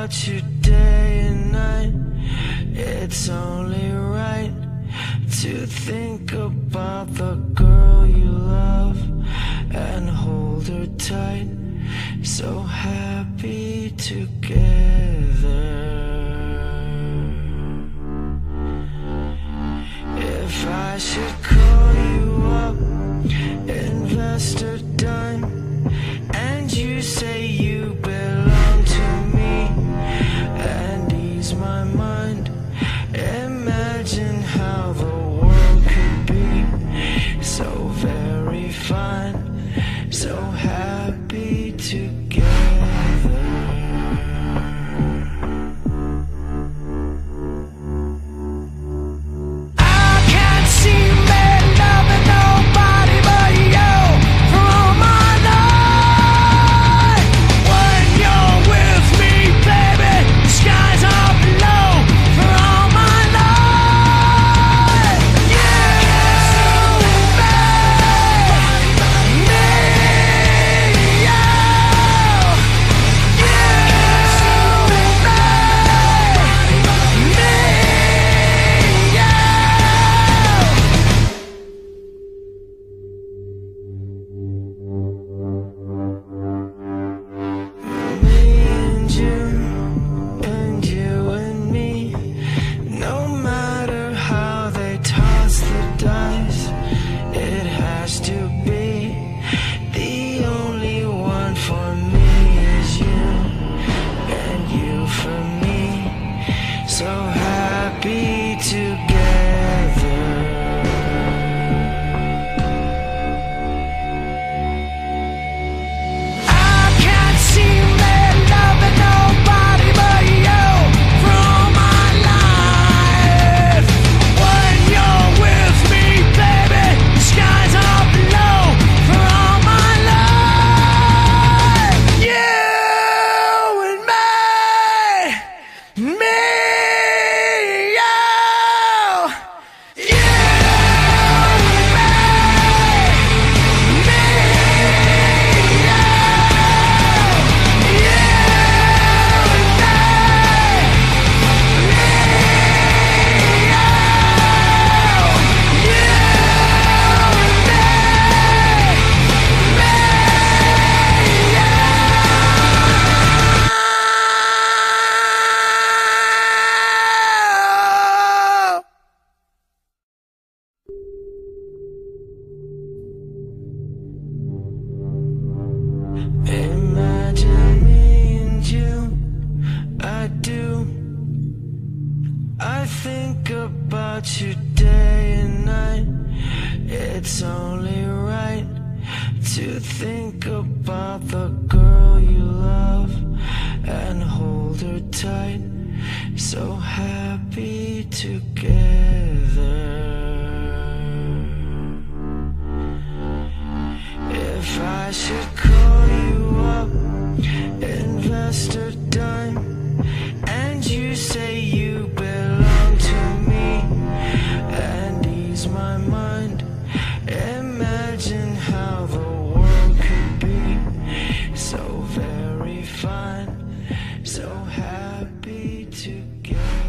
about you day and night. It's only right to think about the girl you love and hold her tight. So happy together. If I should call you up, invest a dime, and you say you belong to me, and ease my mind, imagine how the world could be so very fine, so happy together. So happy together. I can't seem to love nobody but you for all my life. When you're with me, baby, the skies are blue for all my life. You and me. Imagine me and you, I do. I think about you day and night. It's only right to think about the girl you love and hold her tight. So happy together. If I should call you up, invest a dime, and you say you belong to me, and ease my mind, imagine how the world could be so very fine, so happy together.